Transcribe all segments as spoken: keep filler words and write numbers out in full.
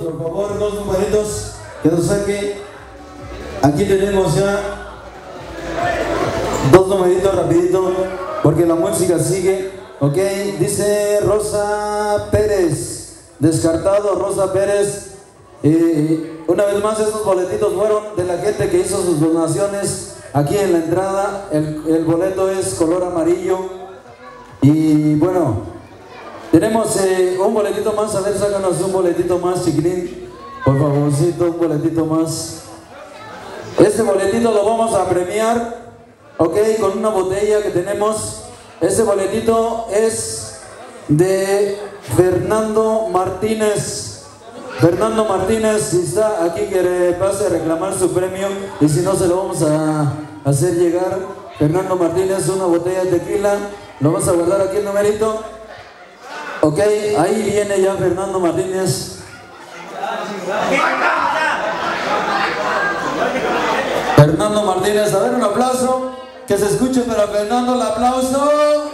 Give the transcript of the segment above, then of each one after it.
por favor, dos numeritos que nos saque. Aquí tenemos ya dos numeritos rapidito, porque la música sigue. Ok, dice Rosa Pérez, descartado Rosa Pérez. Eh, una vez más, estos boletitos fueron de la gente que hizo sus donaciones aquí en la entrada. El, el boleto es color amarillo. Y bueno, tenemos eh, un boletito más. A ver, sácanos un boletito más, chiquilín. Por favorcito, un boletito más. Este boletito lo vamos a premiar, ok, con una botella que tenemos. Este boletito es de Fernando Martínez. Fernando Martínez, si está aquí, que le pase a reclamar su premio, y si no, se lo vamos a hacer llegar. Fernando Martínez, una botella de tequila, lo vamos a guardar aquí el numerito. Ok, ahí viene ya Fernando Martínez. Fernando Martínez, a ver, un aplauso, que se escuche para Fernando, el aplauso.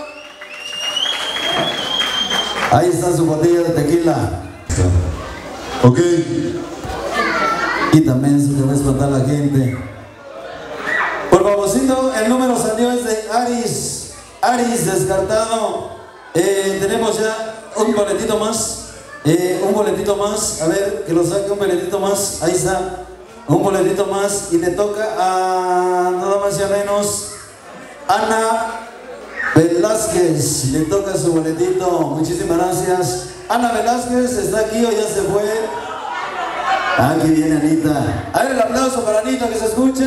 Ahí está su botella de tequila. Ok. Y también se te va a espantar la gente. Por favorcito, el número salió es de Aris. Aris, descartado. Eh, tenemos ya un boletito más. Eh, un boletito más. A ver, que lo saque un boletito más. Ahí está. Un boletito más. Y le toca a nada más y menos Ana Velázquez. Le toca su boletito. Muchísimas gracias. Ana Velázquez, ¿está aquí o ya se fue? Aquí viene Anita. A ver, el aplauso para Anita, que se escuche.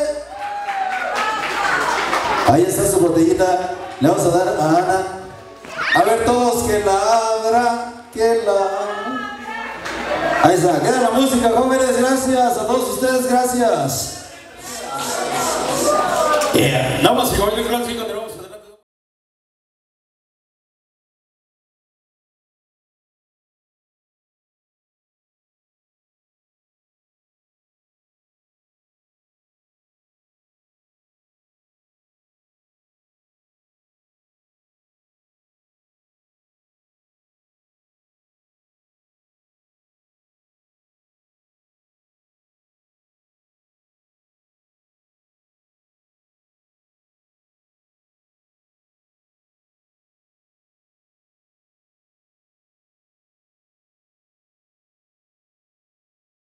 Ahí está su botellita. Le vamos a dar a Ana. A ver, todos, que la abra, que la... Ahí está, queda la música, jóvenes. Gracias a todos ustedes, gracias. Yeah. Damas y caballeros,